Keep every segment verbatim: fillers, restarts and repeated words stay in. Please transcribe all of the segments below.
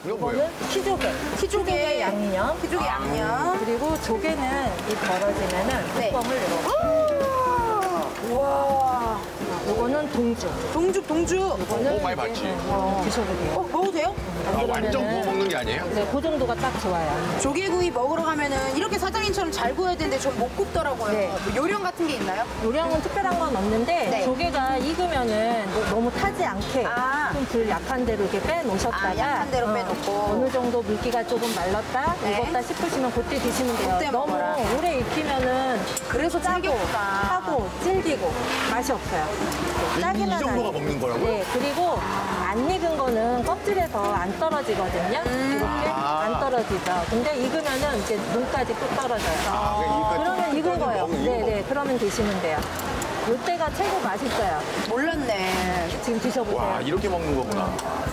이건 뭐예요? 키조개. 키조개 양념. 키조개 아. 양념. 그리고 조개는 이 벌어지면은 네. 뚜껑을 이렇게. 와. 요거는 동죽. 동죽, 동죽. 요거는 오, 많이 이제, 봤지. 어, 드셔보세요. 어, 먹어도 돼요? 아, 완전 구워 먹는 게 아니에요? 네, 그 정도가 딱 좋아요. 조개구이 먹으러 가면은 이렇게 사장님처럼 잘 구워야 되는데 좀 못 굽더라고요. 네. 뭐 요령 같은 게 있나요? 요량은 특별한 건 없는데 네. 조개가 익으면은 뭐 너무 타지 않게 아. 좀 불 약한 대로 이렇게 빼놓으셨다가 아, 약한 대로 어, 빼놓고. 어느 정도 물기가 조금 말랐다 네. 익었다 싶으시면 그때 드시면 돼요. 그때 너무 먹어라. 오래 익히면은 그래서 짜고 질겼구나. 하고 질기고 맛이 없어요. 이, 이 짜기만 정도가 하고. 먹는 거라고요? 네, 그리고 안 익은 거는 껍질에서 안 떨어지거든요. 이렇게 아. 안 떨어지죠. 근데 익으면은 이제 눈까지 또 떨어져요. 아, 그러니까 그러면 익은 거예요. 먹는 네, 이거 네, 그러면 드시면 돼요. 이때가 최고 맛있어요. 몰랐네. 지금 드셔보세요. 와, 이렇게 먹는 거구나.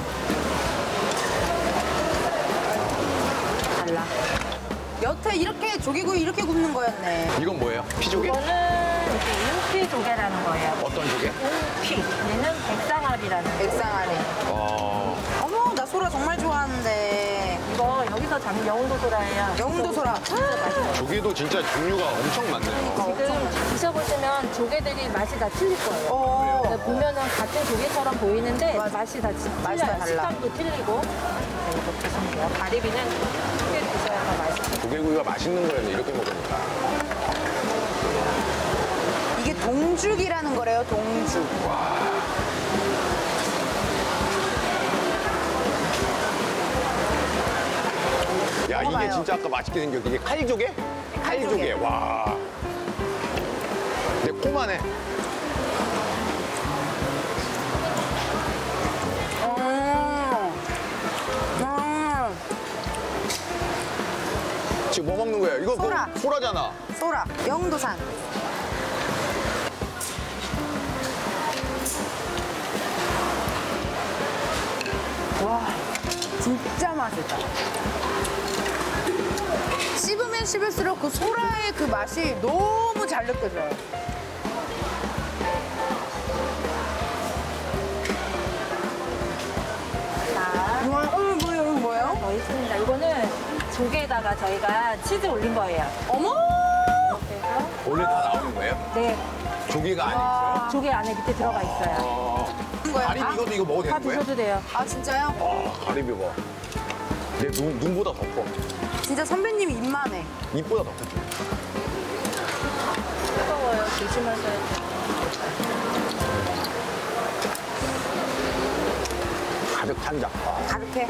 달라. 여태 이렇게 조개구이 이렇게 굽는 거였네. 이건 뭐예요? 피조개? 이거는 이제 윤피 조개라는 거예요. 어떤 조개? 윤피. 얘는 백상아리라는 거. 백상아리. 어. 어머, 나 소라 정말 좋아하는데. 이거 여기서 잡는 영도 소라예요. 영도 소라. 진짜 맛있어요. 조개도 진짜 종류가 엄청 많네요. 지금 드셔보시면 조개들이 맛이 다 틀릴 거예요. 어. 네, 보면은 같은 조개처럼 보이는데 맞아. 맛이 다 지- 맛이 다 틀려요. 달라. 식감도 틀리고. 네, 이거 드시면 돼요. 가리비는 크게 드셔야 더 맛있어요. 조개구이가 맛있는 거였네, 이렇게 먹으니까. 이게 동죽이라는 거래요, 동죽. 야, 이게 먹어봐요. 진짜 아까 맛있게 생겼 이게 칼조개? 칼조개, 와. 근데 꼬마네. 음. 음. 지금 뭐 먹는 거예요? 이거 소라. 그 소라잖아. 소라. 영도산. 와, 진짜 맛있다. 씹으면 씹을수록 그 소라의 그 맛이 너무 잘 느껴져요. 자, 와, 어, 뭐예요, 이거 뭐예요? 더 있습니다. 이거는 조개에다가 저희가 치즈 올린 거예요. 어머! 그래서 원래 다 나오는 거예요? 네, 조개가 안에 있어요? 조개 안에 밑에 들어가 있어요. 어. 거예요? 가리비 아, 이것도 이거 먹어도 다 되는 거예요? 드셔도 돼요. 아, 진짜요? 와, 가리비 봐. 내 눈, 눈보다 더 커. 진짜 선배님 입만해. 입보다 더 커. 뜨거워요. 조심하셔야 돼요. 가득 찬 자. 아, 가득해.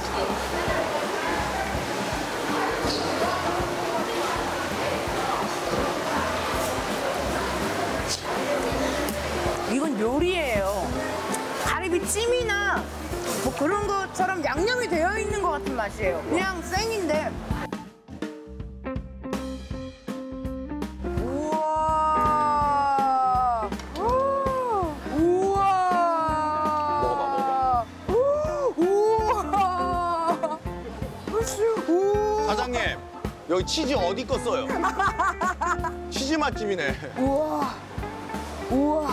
이건 요리예요. 가리비 찜이나 뭐 그런 것처럼 양념이 되어 있는 것 같은 맛이에요. 그냥 생인데. 우와. 우와. 먹어봐, 우와. 우와. 사장님, 여기 치즈 어디 거 써요? 치즈 맛집이네. 우와. 우와.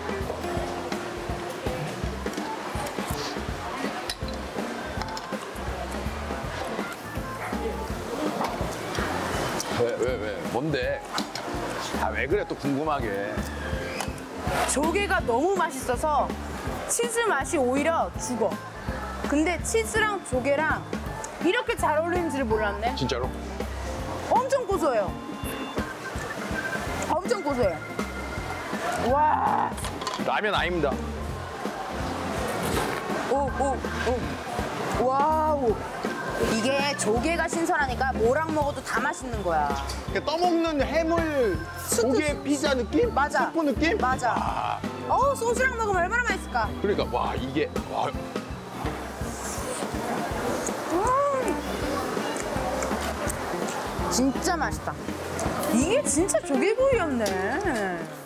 왜, 왜, 왜? 뭔데? 아, 왜 그래, 또 궁금하게. 조개가 너무 맛있어서 치즈 맛이 오히려 죽어. 근데 치즈랑 조개랑 이렇게 잘 어울리는지를 몰랐네. 진짜로? 엄청 고소해요. 엄청 고소해요. 와. 라면 아닙니다. 오, 오, 오. 와우. 이게 조개가 신선하니까 뭐랑 먹어도 다 맛있는 거야. 그러니까 떠먹는 해물 조개 피자 느낌? 맞아. 스프 느낌? 맞아. 와, 어, 소스랑 먹으면 얼마나 맛있을까? 그러니까, 와, 이게. 와, 음. 진짜 맛있다. 이게 진짜 조개구이였네.